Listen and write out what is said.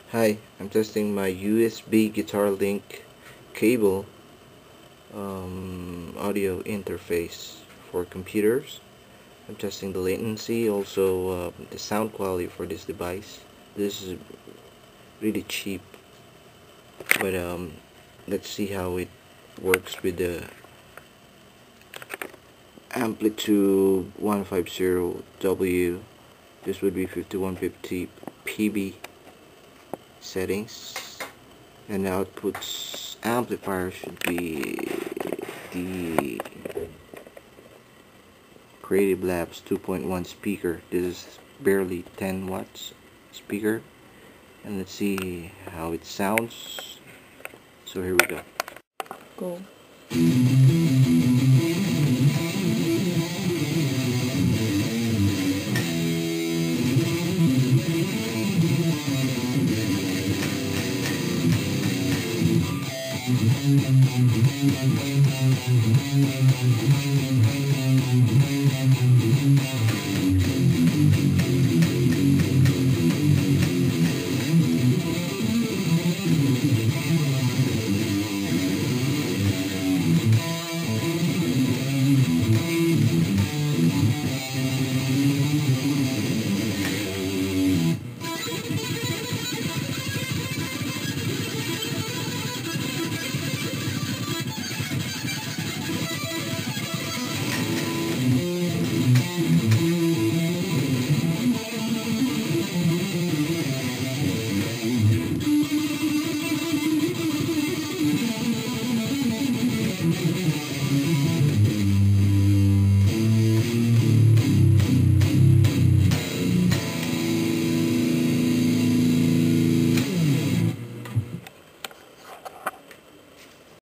Hi, I'm testing my USB guitar link cable audio interface for computers. I'm testing the latency, also the sound quality for this device. This is really cheap, but let's see how it works with the Amplitube 150W. This would be 5150 PB settings, and the output amplifier should be the Creative Labs 2.1 speaker. This is barely 10 watts speaker, and let's see how it sounds. So here we go. Go.